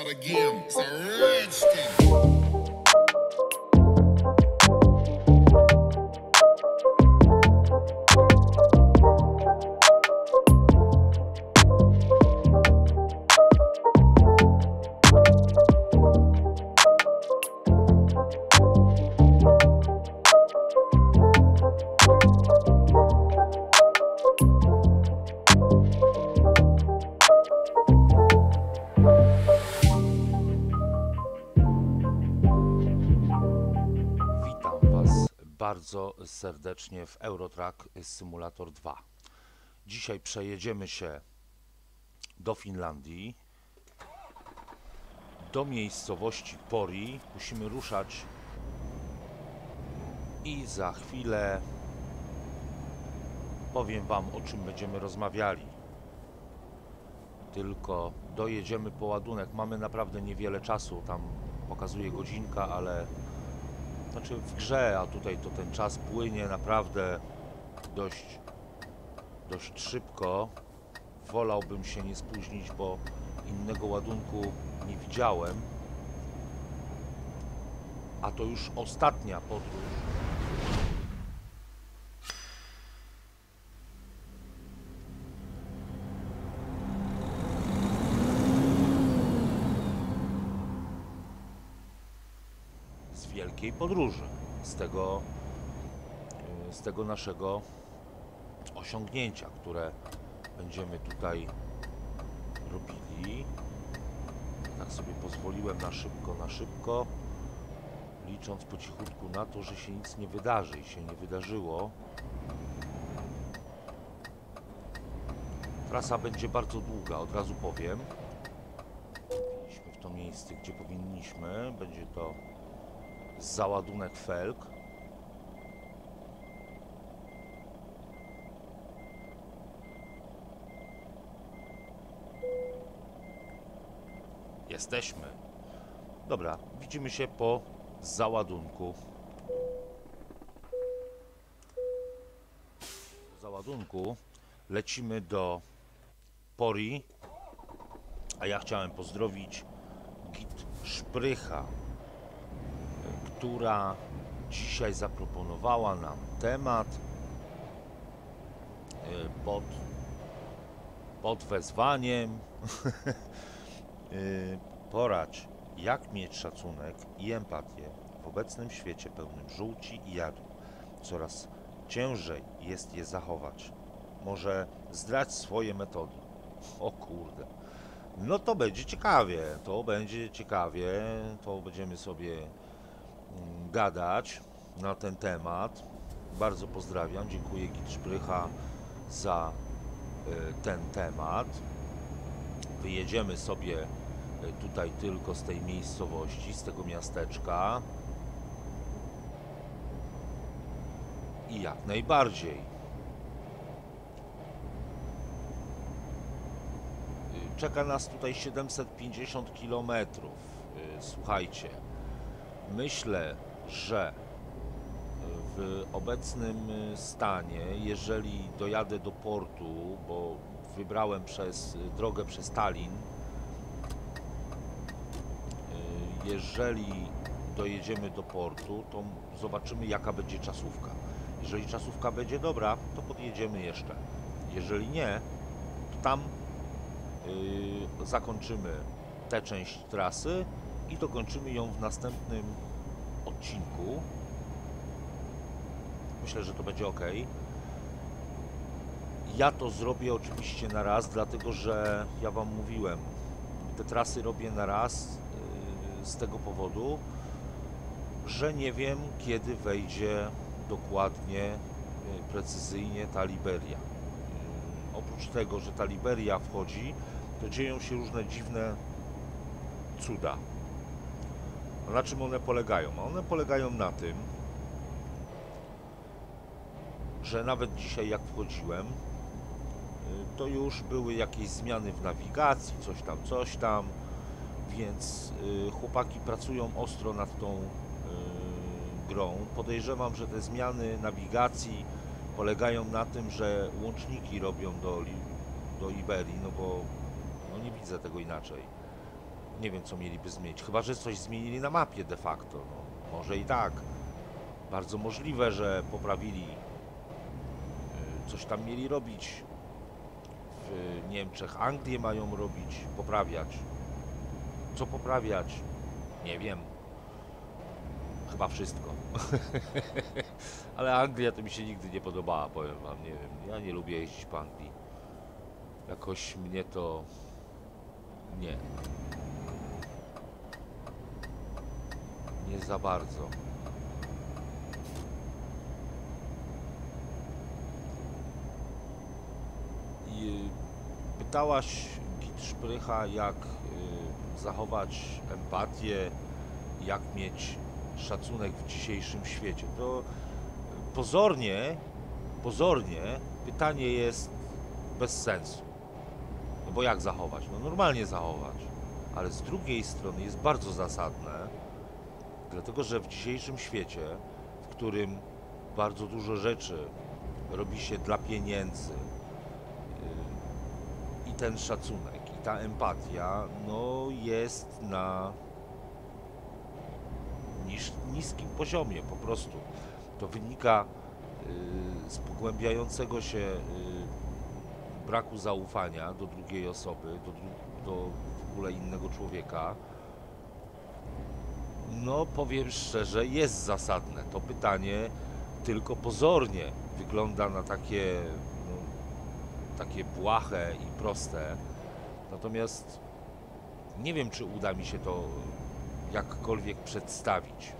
start again. It's a rich thing. Bardzo serdecznie w Eurotrack Simulator 2. Dzisiaj przejedziemy się do Finlandii, do miejscowości Pori. Musimy ruszać i za chwilę powiem Wam, o czym będziemy rozmawiali. Tylko dojedziemy po ładunek. Mamy naprawdę niewiele czasu, tam pokazuje godzinka, ale znaczy w grze, a tutaj to ten czas płynie naprawdę dość szybko. Wolałbym się nie spóźnić, bo innego ładunku nie widziałem. A to już ostatnia podróż. Wielkiej podróży, z tego naszego osiągnięcia, które będziemy tutaj robili. Tak sobie pozwoliłem na szybko, licząc po cichutku na to, że się nic nie wydarzy i się nie wydarzyło. Trasa będzie bardzo długa, od razu powiem. Byliśmy w to miejsce, gdzie powinniśmy. Będzie to załadunek felg. Jesteśmy. Dobra, widzimy się po załadunku. Po załadunku lecimy do Pori, a ja chciałem pozdrowić Git Szprycha, która dzisiaj zaproponowała nam temat pod wezwaniem poradź, jak mieć szacunek i empatię w obecnym świecie pełnym żółci i jadu. Coraz ciężej jest je zachować. Może zdrać swoje metody. O kurde. No to będzie ciekawie, to będziemy sobie gadać na ten temat. Bardzo pozdrawiam, dziękuję Git Szprycha za ten temat. Wyjedziemy sobie tutaj tylko z tej miejscowości, z tego miasteczka i jak najbardziej. Czeka nas tutaj 750 km. Słuchajcie, myślę, że w obecnym stanie, jeżeli dojadę do portu, bo wybrałem drogę przez Tallin, jeżeli dojedziemy do portu, to zobaczymy, jaka będzie czasówka. Jeżeli czasówka będzie dobra, to podjedziemy jeszcze. Jeżeli nie, to tam zakończymy tę część trasy i dokończymy ją w następnym odcinku. Myślę, że to będzie ok. Ja to zrobię oczywiście na raz, dlatego że ja Wam mówiłem, te trasy robię na raz z tego powodu, że nie wiem, kiedy wejdzie dokładnie, precyzyjnie ta Liberia. Oprócz tego, że ta Liberia wchodzi, to dzieją się różne dziwne cuda. A na czym one polegają? One polegają na tym, że nawet dzisiaj jak wchodziłem, to już były jakieś zmiany w nawigacji, coś tam, więc chłopaki pracują ostro nad tą grą. Podejrzewam, że te zmiany nawigacji polegają na tym, że łączniki robią do Iberii, no bo no nie widzę tego inaczej. Nie wiem, co mieliby zmienić. Chyba że coś zmienili na mapie de facto. No, może i tak. Bardzo możliwe, że poprawili. Coś tam mieli robić. W Niemczech, Anglię mają robić, poprawiać. Co poprawiać? Nie wiem. Chyba wszystko. Ale Anglia to mi się nigdy nie podobała, powiem wam, nie wiem. Ja nie lubię jeździć po Anglii. Jakoś mnie to... Nie. Nie za bardzo. I pytałaś Git Szprycha, jak zachować empatię, jak mieć szacunek w dzisiejszym świecie. To pozornie pytanie jest bez sensu. No bo jak zachować? No normalnie zachować. Ale z drugiej strony jest bardzo zasadne, dlatego że w dzisiejszym świecie, w którym bardzo dużo rzeczy robi się dla pieniędzy, i ten szacunek, i ta empatia, no jest na niskim poziomie po prostu. To wynika z pogłębiającego się braku zaufania do drugiej osoby, do w ogóle innego człowieka. No powiem szczerze, jest zasadne. To pytanie tylko pozornie wygląda na takie, no, takie błahe i proste. Natomiast nie wiem, czy uda mi się to jakkolwiek przedstawić.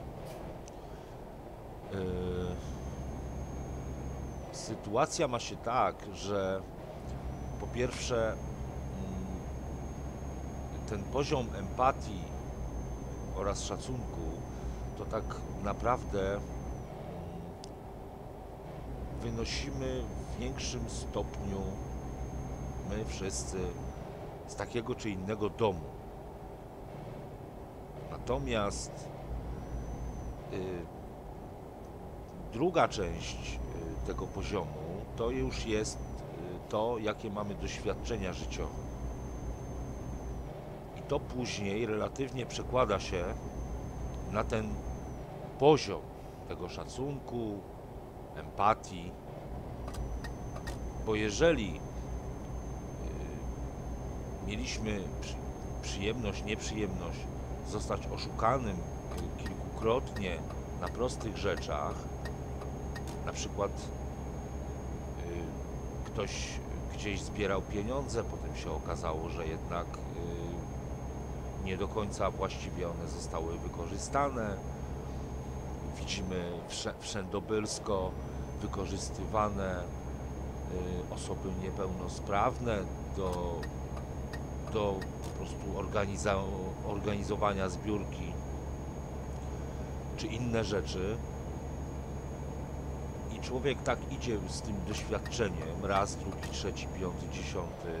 Sytuacja ma się tak, że po pierwsze ten poziom empatii oraz szacunku to tak naprawdę wynosimy w większym stopniu my wszyscy z takiego czy innego domu. Natomiast druga część tego poziomu to już jest to, jakie mamy doświadczenia życiowe. I to później relatywnie przekłada się na ten poziom tego szacunku, empatii, bo jeżeli mieliśmy przyjemność, nieprzyjemność zostać oszukanym kilkukrotnie na prostych rzeczach, na przykład ktoś gdzieś zbierał pieniądze, potem się okazało, że jednak nie do końca właściwie one zostały wykorzystane. Widzimy wszędobylsko wykorzystywane osoby niepełnosprawne do po prostu organizowania zbiórki czy inne rzeczy. I człowiek tak idzie z tym doświadczeniem raz, drugi, trzeci, piąty, dziesiąty.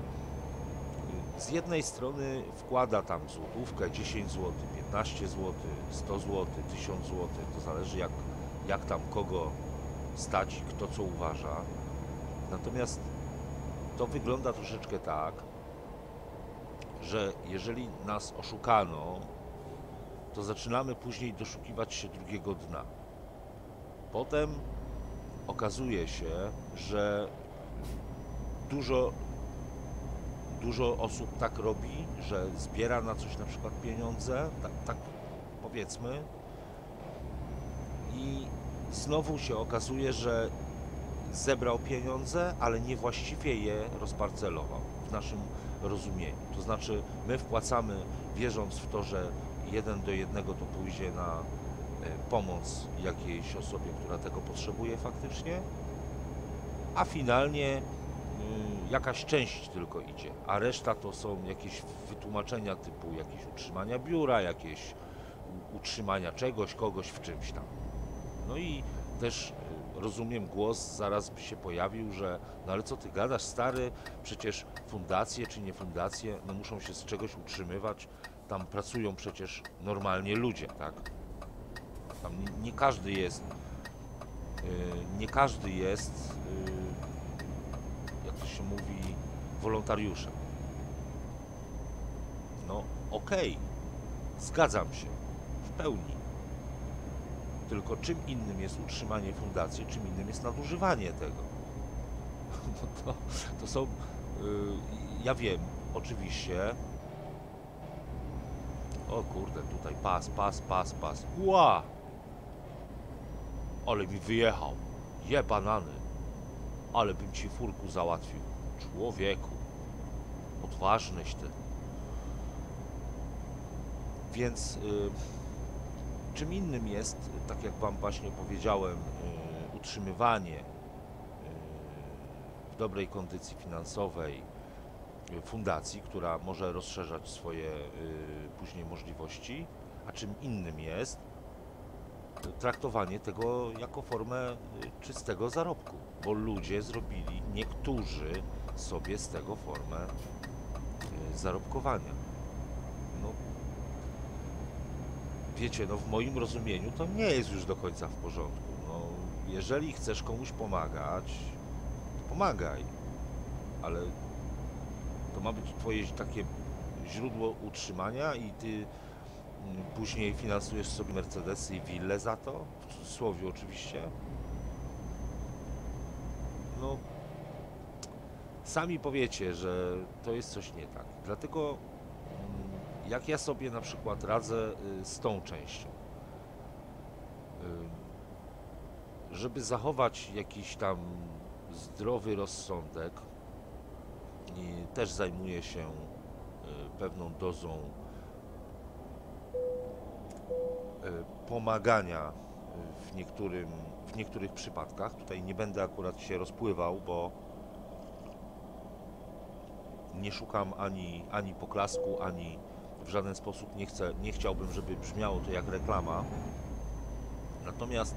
Z jednej strony wkłada tam złotówkę, 10 zł, 15 zł, 100 zł, 1000 zł, to zależy jak tam kogo stać i kto co uważa. Natomiast to wygląda troszeczkę tak, że jeżeli nas oszukano, to zaczynamy później doszukiwać się drugiego dna. Potem okazuje się, że dużo osób tak robi, że zbiera na coś na przykład pieniądze, tak powiedzmy, i znowu się okazuje, że zebrał pieniądze, ale niewłaściwie je rozparcelował w naszym rozumieniu. To znaczy my wpłacamy, wierząc w to, że 1 do 1 to pójdzie na pomoc jakiejś osobie, która tego potrzebuje faktycznie, a finalnie jakaś część tylko idzie, a reszta to są jakieś wytłumaczenia typu jakieś utrzymania biura, jakieś utrzymania czegoś, kogoś w czymś tam. No i też rozumiem, głos zaraz by się pojawił, że no ale co ty gadasz, stary, przecież fundacje czy nie fundacje, no muszą się z czegoś utrzymywać, tam pracują przecież normalnie ludzie, tak? Tam nie każdy jest, jak to się mówi, wolontariuszem. No, okej, zgadzam się w pełni. Tylko czym innym jest utrzymanie fundacji, czym innym jest nadużywanie tego. No to są, ja wiem, oczywiście. O kurde, tutaj pas. Ła! Ale mi wyjechał. Je banany. Ale bym ci furku załatwił. Człowieku. Odważnyś ty. Więc czym innym jest, tak jak wam właśnie powiedziałem, utrzymywanie w dobrej kondycji finansowej fundacji, która może rozszerzać swoje później możliwości, a czym innym jest traktowanie tego jako formę czystego zarobku, bo ludzie zrobili, niektórzy sobie z tego formę zarobkowania. No, wiecie, no w moim rozumieniu to nie jest już do końca w porządku. No, jeżeli chcesz komuś pomagać, to pomagaj, ale to ma być twoje takie źródło utrzymania i ty później finansujesz sobie Mercedesy i wille za to, w cudzysłowie oczywiście. No, sami powiecie, że to jest coś nie tak. Dlatego jak ja sobie na przykład radzę z tą częścią, żeby zachować jakiś tam zdrowy rozsądek, i też zajmuję się pewną dozą pomagania w niektórych przypadkach. Tutaj nie będę akurat się rozpływał, bo nie szukam ani poklasku, ani w żaden sposób nie chciałbym, żeby brzmiało to jak reklama. Natomiast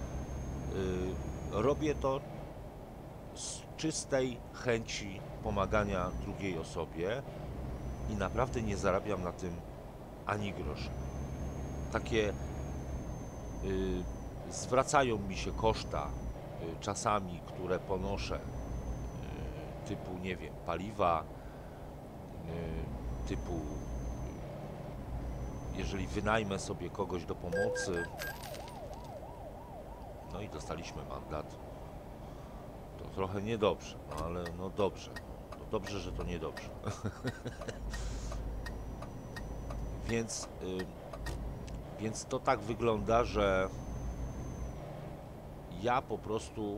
robię to z czystej chęci pomagania drugiej osobie i naprawdę nie zarabiam na tym ani grosza. Takie zwracają mi się koszta czasami, które ponoszę, typu, nie wiem, paliwa, typu, jeżeli wynajmę sobie kogoś do pomocy, no i dostaliśmy mandat, to trochę niedobrze, no ale no dobrze, to dobrze, że to niedobrze. Więc to tak wygląda, że ja po prostu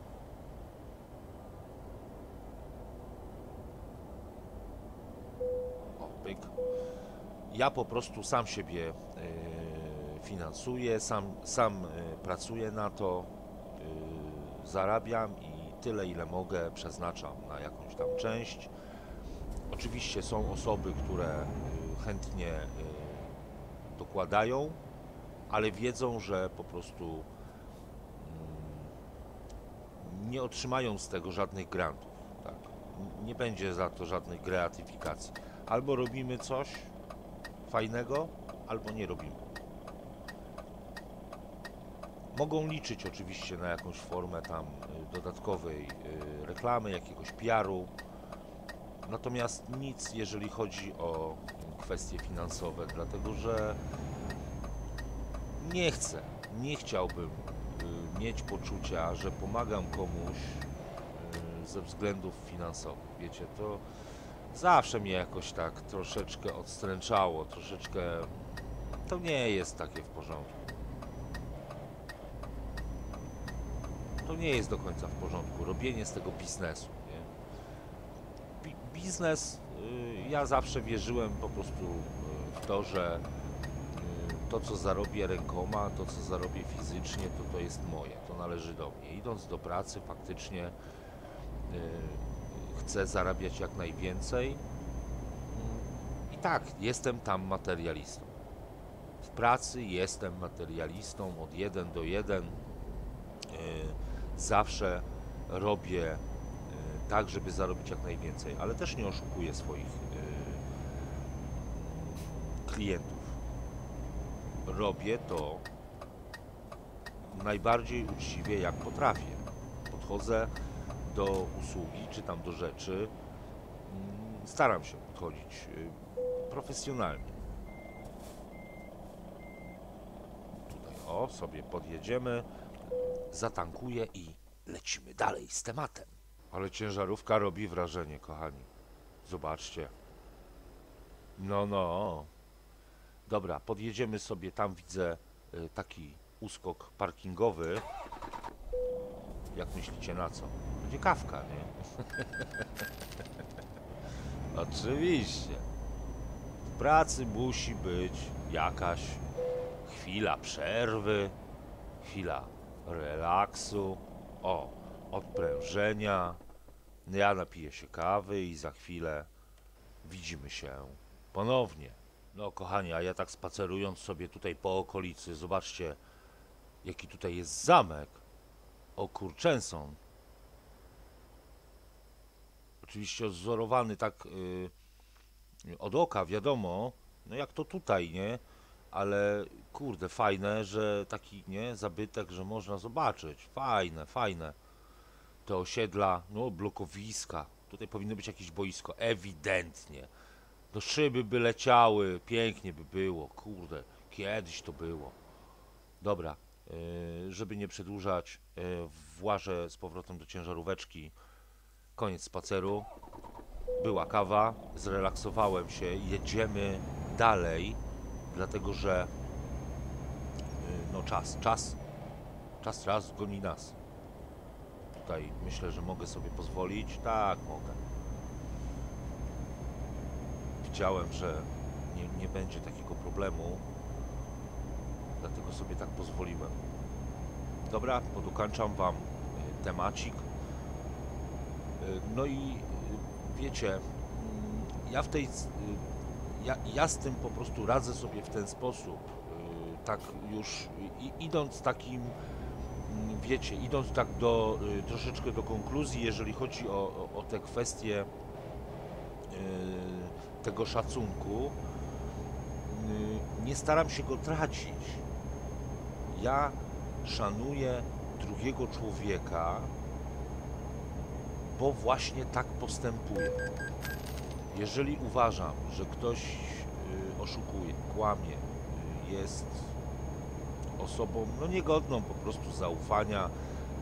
sam siebie finansuję, sam pracuję na to, zarabiam i tyle ile mogę przeznaczam na jakąś tam część. Oczywiście są osoby, które chętnie dokładają, ale wiedzą, że po prostu nie otrzymają z tego żadnych grantów. Tak? Nie będzie za to żadnych gratyfikacji. Albo robimy coś fajnego, albo nie robimy. Mogą liczyć oczywiście na jakąś formę tam dodatkowej reklamy, jakiegoś PR-u. Natomiast nic, jeżeli chodzi o kwestie finansowe, dlatego że nie chciałbym mieć poczucia, że pomagam komuś ze względów finansowych. Wiecie, to zawsze mnie jakoś tak troszeczkę odstręczało, troszeczkę... To nie jest takie w porządku. To nie jest do końca w porządku, robienie z tego biznesu, nie? Biznes, ja zawsze wierzyłem po prostu w to, że to, co zarobię rękoma, to, co zarobię fizycznie, to jest moje, to należy do mnie. Idąc do pracy, faktycznie chcę zarabiać jak najwięcej i tak, jestem tam materialistą. W pracy jestem materialistą od 1 do 1. Zawsze robię tak, żeby zarobić jak najwięcej, ale też nie oszukuję swoich klientów. Robię to najbardziej uczciwie jak potrafię. Podchodzę do usługi, czy tam do rzeczy, staram się podchodzić profesjonalnie. Tutaj o, sobie podjedziemy, zatankuję i lecimy dalej z tematem. Ale ciężarówka robi wrażenie, kochani. Zobaczcie. No. Dobra, podjedziemy sobie, tam widzę taki uskok parkingowy. Jak myślicie, na co? Będzie kawka, nie? Oczywiście. W pracy musi być jakaś chwila przerwy, chwila relaksu, odprężenia. Ja napiję się kawy i za chwilę widzimy się ponownie. No kochani, a ja tak spacerując sobie tutaj po okolicy, zobaczcie, jaki tutaj jest zamek. O Kurczęson. Oczywiście odzorowany tak od oka, wiadomo, no jak to tutaj, nie? Ale kurde, fajne, że taki, nie, zabytek, że można zobaczyć. Fajne. Te osiedla, no blokowiska. Tutaj powinno być jakieś boisko, ewidentnie. Do szyby by leciały, pięknie by było, kurde, kiedyś to było. Dobra, żeby nie przedłużać, włażę z powrotem do ciężaróweczki. Koniec spaceru. Była kawa, zrelaksowałem się, jedziemy dalej, dlatego że no czas goni nas. Tutaj myślę, że mogę sobie pozwolić. Tak, mogę. Widziałem, że nie będzie takiego problemu, dlatego sobie tak pozwoliłem. Dobra, podokończam wam temacik. No i wiecie, ja w tej... Ja z tym po prostu radzę sobie w ten sposób. Tak już idąc takim, wiecie, idąc tak troszeczkę do konkluzji, jeżeli chodzi o te kwestie tego szacunku, nie staram się go tracić. Ja szanuję drugiego człowieka, bo właśnie tak postępuję. Jeżeli uważam, że ktoś oszukuje, kłamie, jest osobą no niegodną po prostu zaufania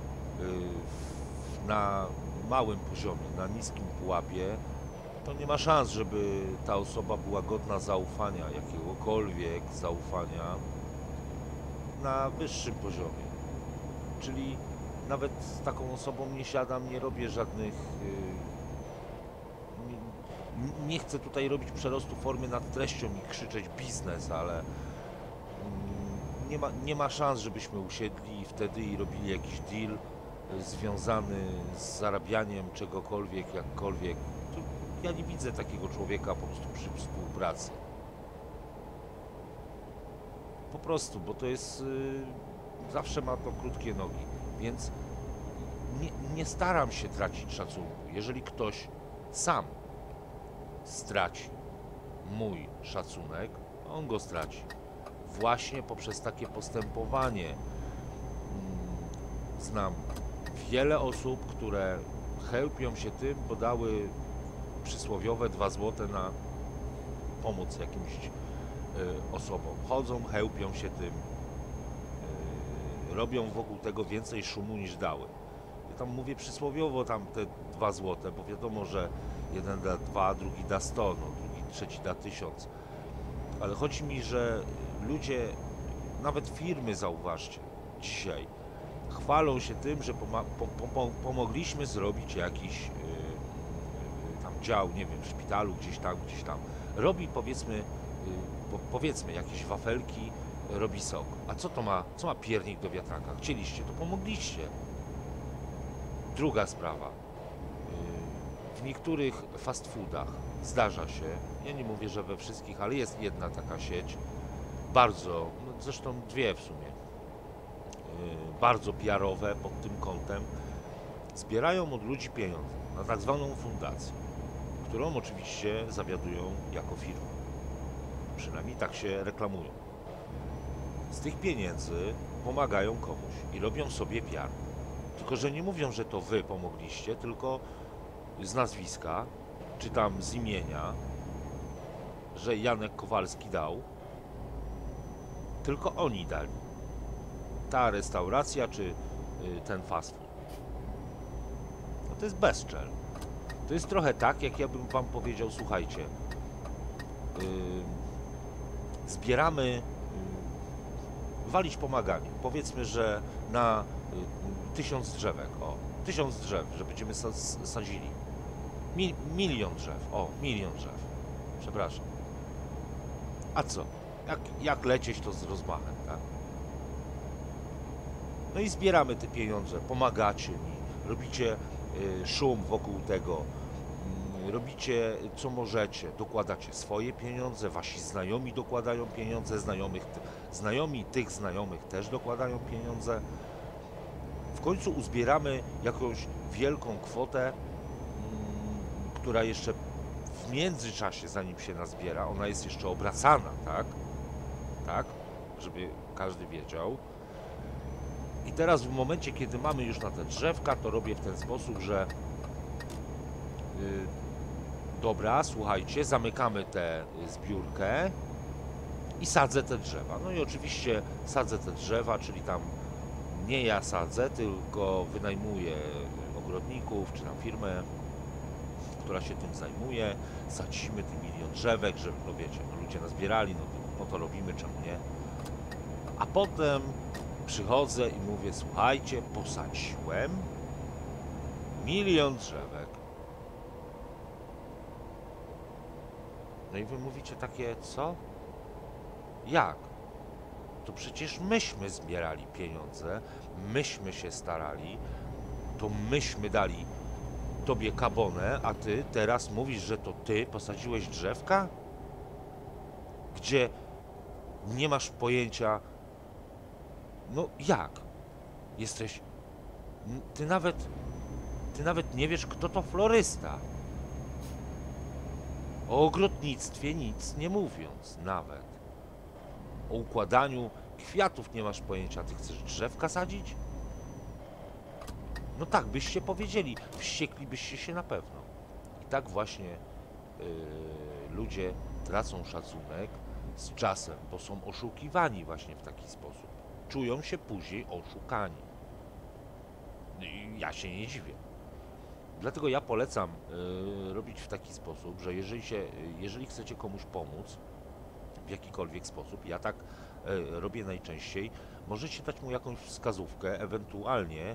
na małym poziomie, na niskim pułapie, to nie ma szans, żeby ta osoba była godna zaufania, jakiegokolwiek zaufania na wyższym poziomie. Czyli nawet z taką osobą nie siadam, nie robię żadnych... Nie chcę tutaj robić przerostu formy nad treścią i krzyczeć biznes, ale nie ma szans, żebyśmy usiedli wtedy i robili jakiś deal związany z zarabianiem czegokolwiek, jakkolwiek. Ja nie widzę takiego człowieka po prostu przy współpracy. Po prostu, bo to jest... zawsze ma to krótkie nogi, więc nie staram się tracić szacunku. Jeżeli ktoś sam straci mój szacunek, on go straci. Właśnie poprzez takie postępowanie. Znam wiele osób, które chełpią się tym, bo dały przysłowiowe 2 złote na pomoc jakimś osobom. Chodzą, chełpią się tym, robią wokół tego więcej szumu niż dały. Ja tam mówię przysłowiowo tam te 2 złote, bo wiadomo, że jeden da 2, drugi da 100, no, drugi, trzeci da 1000. Ale chodzi mi, że ludzie, nawet firmy, zauważcie, dzisiaj chwalą się tym, że pomogliśmy zrobić jakiś tam dział, nie wiem, w szpitalu, gdzieś tam. Robi powiedzmy jakieś wafelki, robi sok. A co ma piernik do wiatraka? Chcieliście, to pomogliście. Druga sprawa. W niektórych fast foodach zdarza się, ja nie mówię, że we wszystkich, ale jest jedna taka sieć, bardzo, no zresztą 2 w sumie, bardzo PR-owe pod tym kątem, zbierają od ludzi pieniądze na tak zwaną fundację, którą oczywiście zawiadują jako firma. Przynajmniej tak się reklamują. Z tych pieniędzy pomagają komuś i robią sobie PR. Tylko że nie mówią, że to wy pomogliście, tylko z nazwiska, czy tam z imienia, że Janek Kowalski dał, tylko oni dali. Ta restauracja czy ten fast food. No to jest bezczel. To jest trochę tak, jak ja bym wam powiedział, słuchajcie, zbieramy, walić pomaganie. Powiedzmy, że na 1000 drzewek, o, 1000 drzew, że będziemy sadzili. Milion drzew, o, milion drzew. Przepraszam. A co? Jak lecieć, to z rozmachem, tak? No i zbieramy te pieniądze, pomagacie mi, robicie szum wokół tego, robicie co możecie, dokładacie swoje pieniądze, wasi znajomi dokładają pieniądze, znajomi tych znajomych też dokładają pieniądze. W końcu uzbieramy jakąś wielką kwotę, która jeszcze w międzyczasie, zanim się nazbiera, ona jest jeszcze obracana, tak? Tak? Żeby każdy wiedział. I teraz w momencie, kiedy mamy już na te drzewka, to robię w ten sposób, że dobra, słuchajcie, zamykamy tę zbiórkę i sadzę te drzewa. No i oczywiście sadzę te drzewa, czyli tam nie ja sadzę, tylko wynajmuję ogrodników, czy tam firmę, która się tym zajmuje. Sadzimy ten milion drzewek, żeby, no wiecie, no ludzie nazbierali, no to robimy, czemu nie. A potem przychodzę i mówię, słuchajcie, posadziłem milion drzewek. No i wy mówicie takie, co? Jak? To przecież myśmy zbierali pieniądze, myśmy się starali, to myśmy dali tobie kabonę, a ty teraz mówisz, że to ty posadziłeś drzewka? Gdzie nie masz pojęcia. No jak? Jesteś. Ty nawet nie wiesz, kto to florysta. O ogrodnictwie nic nie mówiąc, nawet. O układaniu kwiatów nie masz pojęcia. Ty chcesz drzewka sadzić? No tak byście powiedzieli. Wścieklibyście się na pewno. I tak właśnie ludzie tracą szacunek z czasem, bo są oszukiwani właśnie w taki sposób. Czują się później oszukani. I ja się nie dziwię. Dlatego ja polecam robić w taki sposób, że jeżeli chcecie komuś pomóc w jakikolwiek sposób, ja tak robię najczęściej, możecie dać mu jakąś wskazówkę, ewentualnie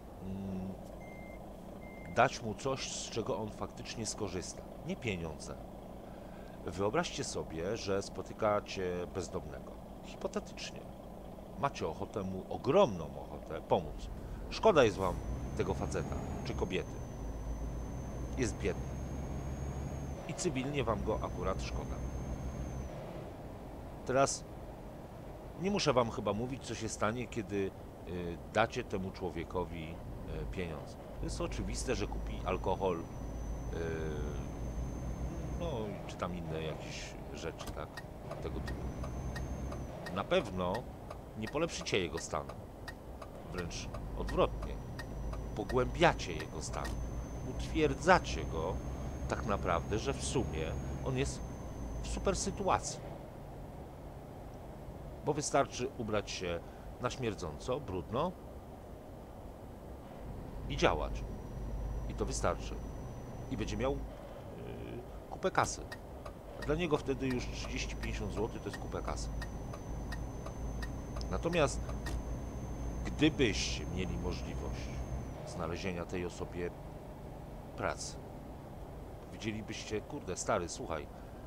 dać mu coś, z czego on faktycznie skorzysta. Nie pieniądze. Wyobraźcie sobie, że spotykacie bezdomnego. Hipotetycznie. Macie ochotę mu, ogromną ochotę, pomóc. Szkoda jest wam tego faceta, czy kobiety. Jest biedny. I cywilnie wam go akurat szkoda. Teraz nie muszę wam chyba mówić, co się stanie, kiedy dacie temu człowiekowi pieniądze. To jest oczywiste, że kupi alkohol, no czy tam inne jakieś rzeczy, tak, tego typu. Na pewno nie polepszycie jego stanu. Wręcz odwrotnie. Pogłębiacie jego stan. Utwierdzacie go tak naprawdę, że w sumie on jest w super sytuacji. Bo wystarczy ubrać się na śmierdząco, brudno i działać. I to wystarczy. I będzie miał kupę kasy. Dla niego wtedy już 30-50 zł to jest kupę kasy. Natomiast gdybyście mieli możliwość znalezienia tej osobie pracy, powiedzielibyście, kurde stary, słuchaj,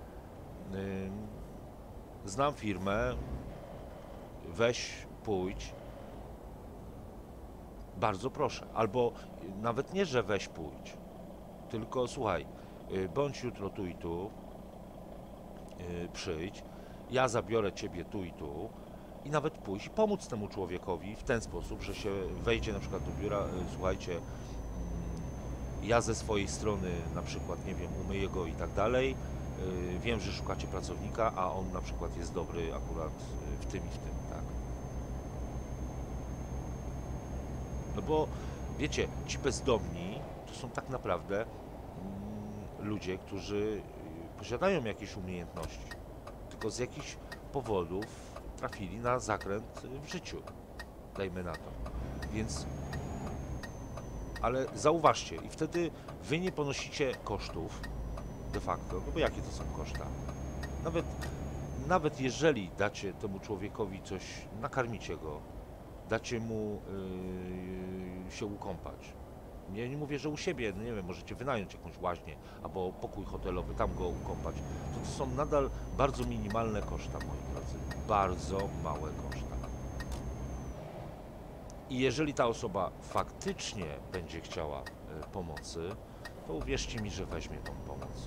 znam firmę, weź, pójdź, bardzo proszę. Albo nawet nie, że weź, pójdź, tylko słuchaj, bądź jutro tu i tu, przyjdź, ja zabiorę ciebie tu i tu i nawet pójść i pomóc temu człowiekowi w ten sposób, że się wejdzie na przykład do biura, słuchajcie, ja ze swojej strony na przykład, nie wiem, umyję go i tak dalej, wiem, że szukacie pracownika, a on na przykład jest dobry akurat w tym i w tym, tak? No bo wiecie, ci bezdomni to są tak naprawdę ludzie, którzy posiadają jakieś umiejętności, tylko z jakichś powodów trafili na zakręt w życiu, dajmy na to. Więc, ale zauważcie, i wtedy wy nie ponosicie kosztów de facto, no bo jakie to są koszta? Nawet jeżeli dacie temu człowiekowi coś, nakarmicie go, dacie mu się ukąpać. Nie mówię, że u siebie, no nie wiem, możecie wynająć jakąś łaźnię albo pokój hotelowy, tam go ukąpać. To są nadal bardzo minimalne koszta, moi drodzy. Bardzo małe koszta. I jeżeli ta osoba faktycznie będzie chciała pomocy, to uwierzcie mi, że weźmie tą pomoc.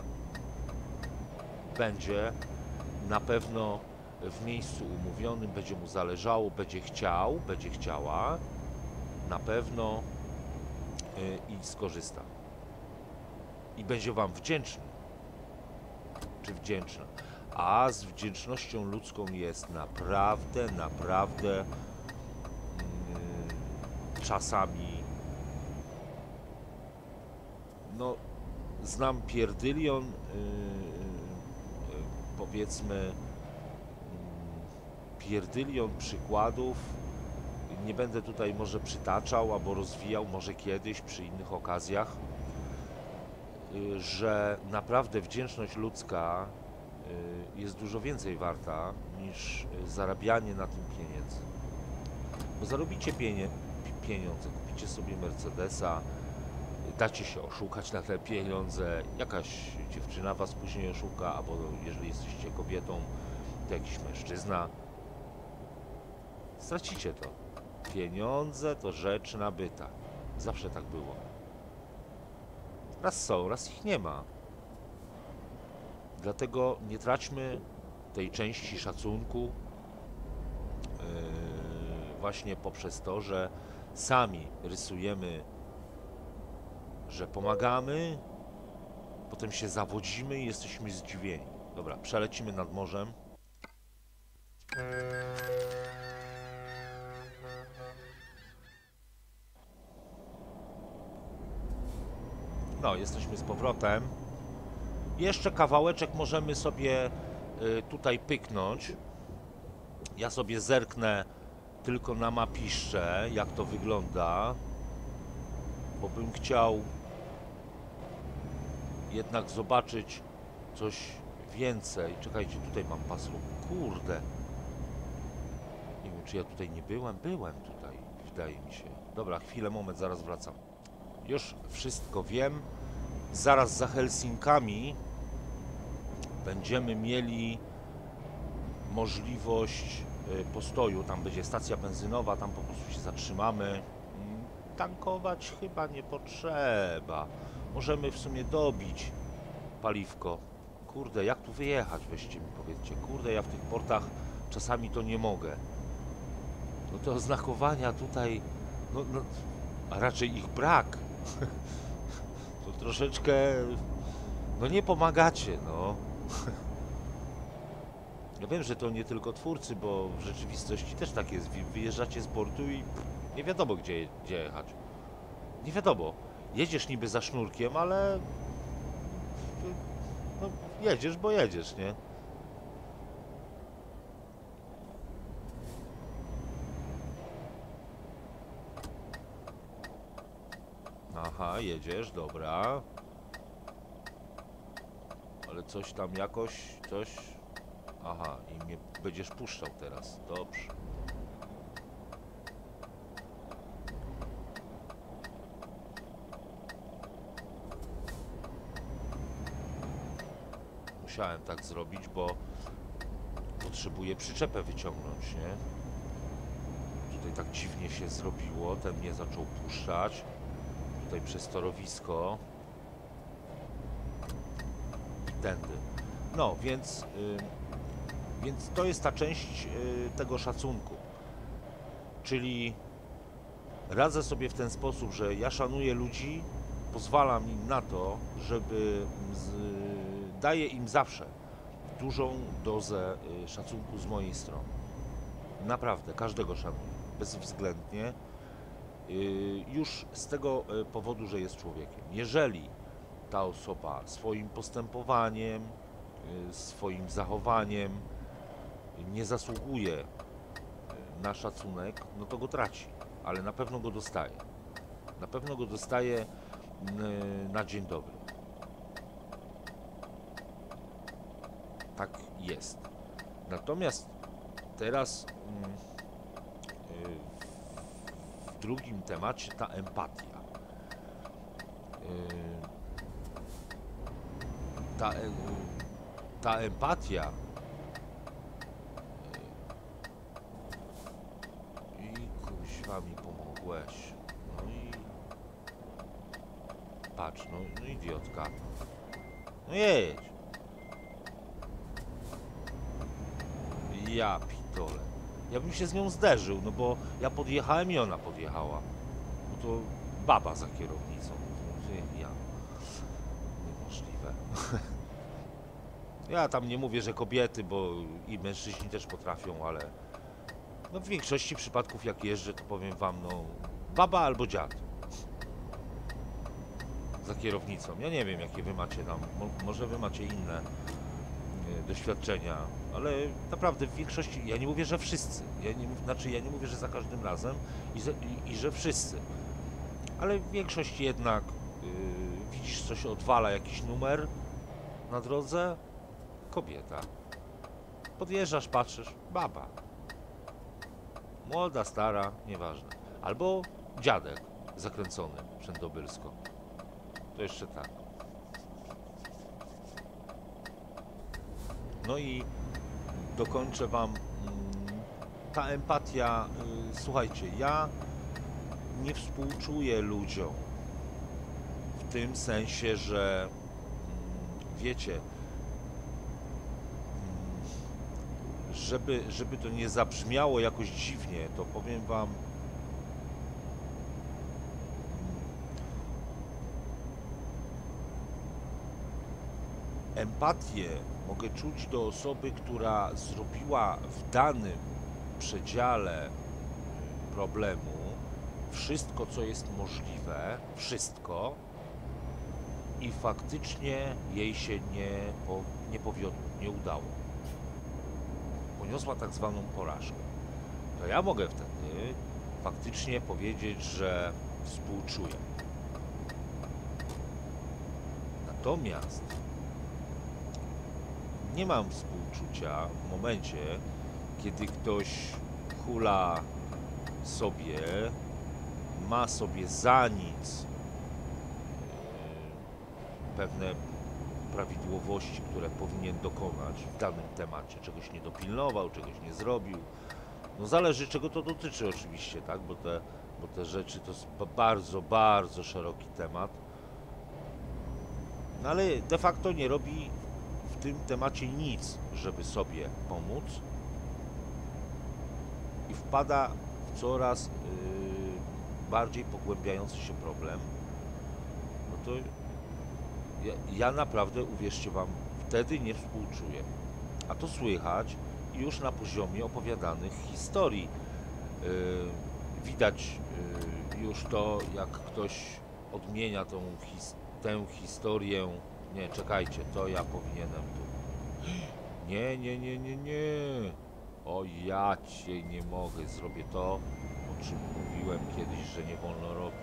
Będzie na pewno w miejscu umówionym, będzie mu zależało, będzie chciał, będzie chciała, na pewno i skorzysta. I będzie wam wdzięczny, czy wdzięczna. A z wdzięcznością ludzką jest naprawdę, naprawdę czasami, no, znam pierdylion, powiedzmy, pierdylion przykładów. Nie będę tutaj może przytaczał albo rozwijał, może kiedyś przy innych okazjach, że naprawdę wdzięczność ludzka jest dużo więcej warta niż zarabianie na tym pieniędzy. Bo zarobicie pieniądze, kupicie sobie Mercedesa, dacie się oszukać na te pieniądze, jakaś dziewczyna was później oszuka, albo jeżeli jesteście kobietą, to jakiś mężczyzna. Stracicie to. Pieniądze to rzecz nabyta. Zawsze tak było. Raz są, raz ich nie ma. Dlatego nie traćmy tej części szacunku właśnie poprzez to, że sami rysujemy, że pomagamy, potem się zawodzimy i jesteśmy zdziwieni. Dobra, przelecimy nad morzem. No, jesteśmy z powrotem. Jeszcze kawałeczek możemy sobie tutaj pyknąć. Ja sobie zerknę tylko na mapiszcze, jak to wygląda, bo bym chciał jednak zobaczyć coś więcej. Czekajcie, tutaj mam pas ruchu. Kurde. Nie wiem, czy ja tutaj nie byłem. Byłem tutaj, wydaje mi się. Dobra, chwilę, moment, zaraz wracam. Już wszystko wiem. Zaraz za Helsinkami będziemy mieli możliwość postoju. Tam będzie stacja benzynowa, tam po prostu się zatrzymamy. Tankować chyba nie potrzeba. Możemy w sumie dobić paliwko. Kurde, jak tu wyjechać? Weźcie mi powiedzcie. Kurde, ja w tych portach czasami to nie mogę. No te oznakowania tutaj, no, a raczej ich brak. To troszeczkę, no nie pomagacie, no. Ja wiem, że to nie tylko twórcy, bo w rzeczywistości też tak jest. Wyjeżdżacie z portu i nie wiadomo, gdzie jechać. Nie wiadomo. Jedziesz niby za sznurkiem, ale no, jedziesz, bo jedziesz, nie? Aha, jedziesz, dobra. Ale coś tam jakoś, coś... Aha, i mnie będziesz puszczał teraz, dobrze. Musiałem tak zrobić, bo potrzebuję przyczepę wyciągnąć, nie? Tutaj tak dziwnie się zrobiło, ten mnie zaczął puszczać. Tutaj przez torowisko. I tędy. No, więc to jest ta część tego szacunku. Czyli radzę sobie w ten sposób, że ja szanuję ludzi, pozwalam im na to, żeby daję im zawsze dużą dozę szacunku z mojej strony. Naprawdę, każdego szanuję, bezwzględnie. Już z tego powodu, że jest człowiekiem. Jeżeli ta osoba swoim postępowaniem, swoim zachowaniem nie zasługuje na szacunek, no to go traci, ale na pewno go dostaje. Na pewno go dostaje na dzień dobry. Tak jest. Natomiast teraz w drugim temacie ta empatia. Ta empatia i kuźwa mi pomogłeś. No i patrz, no idiotka. No jedź. Ja pitole. Ja bym się z nią zderzył, no bo ja podjechałem i ona podjechała. No to baba za kierownicą. Ja. Niemożliwe. Ja tam nie mówię, że kobiety, bo i mężczyźni też potrafią, ale no w większości przypadków jak jeżdżę, to powiem wam, no baba albo dziad za kierownicą. Ja nie wiem, jakie wy macie tam, może wy macie inne doświadczenia, ale naprawdę w większości, ja nie mówię, że wszyscy, ja nie mówię, że za każdym razem i że wszyscy, ale w większości jednak widzisz, coś odwala, jakiś numer na drodze, kobieta. Podjeżdżasz, patrzysz, baba. Młoda, stara, nieważne. Albo dziadek zakręcony wszędobylsko. To jeszcze tak. No i dokończę wam ta empatia. Słuchajcie, ja nie współczuję ludziom w tym sensie, że wiecie, żeby to nie zabrzmiało jakoś dziwnie, to powiem wam, empatię mogę czuć do osoby, która zrobiła w danym przedziale problemu wszystko, co jest możliwe, wszystko, i faktycznie jej się nie powiodło, nie udało. Poniosła tak zwaną porażkę. To ja mogę wtedy faktycznie powiedzieć, że współczuję. Natomiast nie mam współczucia w momencie, kiedy ktoś hula sobie, ma sobie za nic pewne prawidłowości, które powinien dokonać w danym temacie, czegoś nie dopilnował, czegoś nie zrobił. No zależy, czego to dotyczy oczywiście, tak? Bo te rzeczy to jest bardzo, bardzo szeroki temat. No ale de facto nie robi w tym temacie nic, żeby sobie pomóc i wpada w coraz bardziej pogłębiający się problem. No to ja naprawdę, uwierzcie wam, wtedy nie współczuję. A to słychać już na poziomie opowiadanych historii. Widać już to, jak ktoś odmienia tę historię. Nie, czekajcie, to ja powinienem tu. Nie. O, ja cię nie mogę. Zrobię to, o czym mówiłem kiedyś, że nie wolno robić.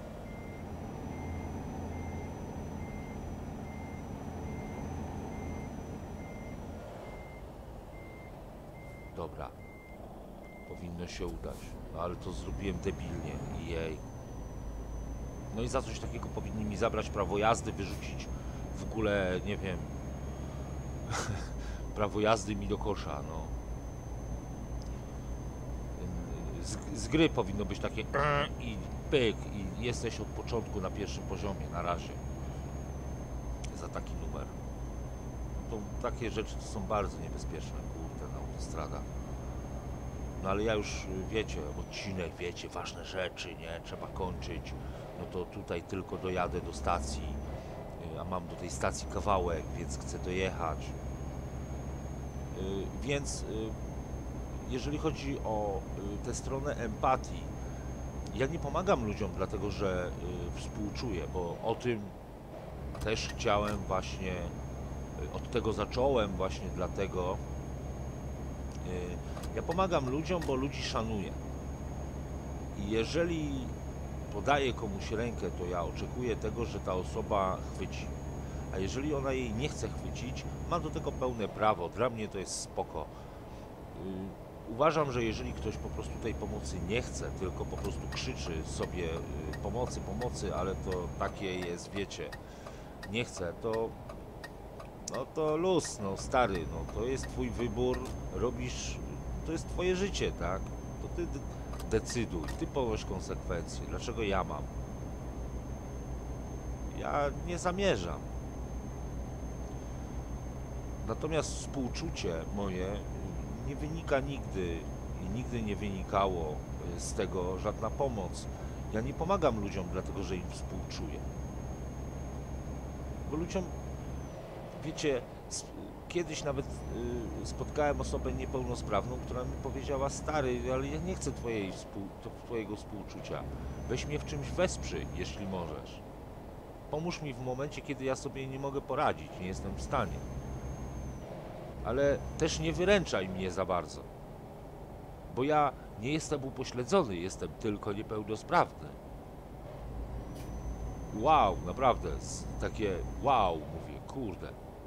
Dobra. Powinno się udać. No, ale to zrobiłem debilnie. Jej. No i za coś takiego powinni mi zabrać prawo jazdy, wyrzucić w ogóle, nie wiem, prawo jazdy mi do kosza, no. Z gry powinno być takie i pyk, i jesteś od początku na pierwszym poziomie, na razie. Za taki numer. To takie rzeczy to są bardzo niebezpieczne, kurde, na autostradach. No ale ja już, wiecie, odcinek, wiecie, ważne rzeczy, nie? Trzeba kończyć. No to tutaj tylko dojadę do stacji, a mam do tej stacji kawałek, więc chcę dojechać. Więc jeżeli chodzi o tę stronę empatii, ja nie pomagam ludziom dlatego, że współczuję, bo o tym też chciałem właśnie, od tego zacząłem właśnie dlatego, ja pomagam ludziom, bo ludzi szanuję. I jeżeli podaję komuś rękę, to ja oczekuję tego, że ta osoba chwyci. A jeżeli ona jej nie chce chwycić, ma do tego pełne prawo. Dla mnie to jest spoko. Uważam, że jeżeli ktoś po prostu tej pomocy nie chce, tylko po prostu krzyczy sobie pomocy, pomocy, ale to takie jest, wiecie, nie chce, to no to luz, no stary, no to jest twój wybór, robisz, to jest twoje życie, tak? To ty decyduj, ty ponoś konsekwencje. Dlaczego ja mam? Ja nie zamierzam. Natomiast współczucie moje nie wynika nigdy i nigdy nie wynikało z tego żadna pomoc. Ja nie pomagam ludziom dlatego, że im współczuję. Bo ludziom, wiecie, kiedyś nawet spotkałem osobę niepełnosprawną, która mi powiedziała: stary, ale ja nie chcę twojego współczucia. Weź mnie w czymś wesprzyj, jeśli możesz. Pomóż mi w momencie, kiedy ja sobie nie mogę poradzić, nie jestem w stanie. Ale też nie wyręczaj mnie za bardzo. Bo ja nie jestem upośledzony, jestem tylko niepełnosprawny. Wow, naprawdę, takie wow, mówię, kurde.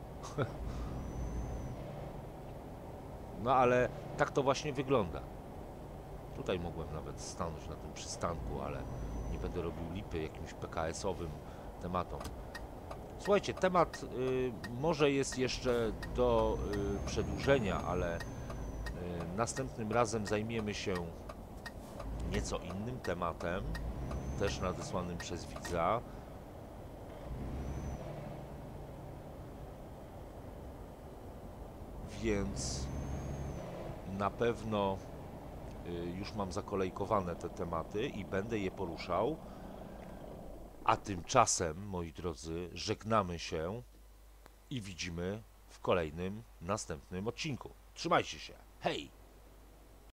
No ale tak to właśnie wygląda. Tutaj mogłem nawet stanąć na tym przystanku, ale nie będę robił lipy jakimś PKS-owym tematom. Słuchajcie, temat może jest jeszcze do przedłużenia, ale następnym razem zajmiemy się nieco innym tematem, też nadesłanym przez widza. Więc na pewno już mam zakolejkowane te tematy i będę je poruszał. A tymczasem, moi drodzy, żegnamy się i widzimy w kolejnym, następnym odcinku. Trzymajcie się. Hej!